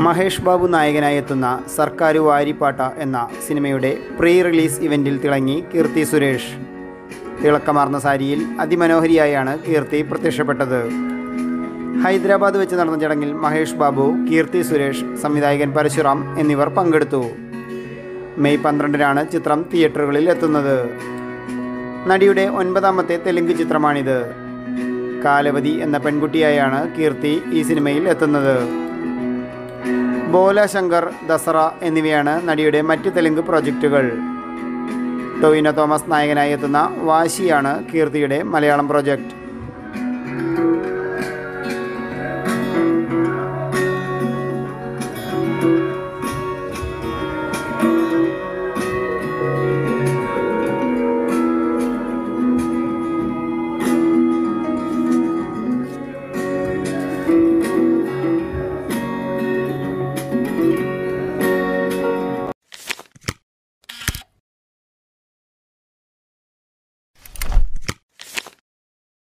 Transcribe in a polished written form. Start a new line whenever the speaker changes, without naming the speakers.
മഹേഷ് ബാബു നായകനായി എത്തുന്ന സർക്കാരു വാരി പാട്ട എന്ന സിനിമയുടെ പ്രീ റിലീസ് ഇവൻറ്റിൽ തിളങ്ങി കീർത്തി സുരേഷ്. തിളക്കമാർന്ന സാരിയിൽ അതിമനോഹരിയായാണ് കീർത്തി പ്രത്യക്ഷപ്പെട്ടത്. ഹൈദരാബാദ് വെച്ച് നടന്ന ചടങ്ങിൽ മഹേഷ് ബാബു, കീർത്തി സുരേഷ്, സംവിധായകൻ പരശുറാം എന്നിവർ പങ്കെടുത്തു. മെയ് 12-നാണ് ചിത്രം തിയേറ്ററുകളിൽ എത്തുന്നത്. നടിയുടെ 9ാമത്തെ തെലുങ്ക് ചിത്രമാണിത്. കാലവതി എന്ന പെൺകുട്ടിയായാണ് കീർത്തി ഈ സിനിമയിൽ എത്തുന്നത്. ബോല ശങ്കർ, ദസറ എന്നിവയാണ് നടിയുടെ മറ്റ് തെലുങ്ക് പ്രോജക്റ്റുകൾ. ടോവിനോ തോമസ് നായകനായി എത്തുന്ന വാശിയാണ് കീർത്തിയുടെ മലയാളം പ്രോജക്റ്റ്.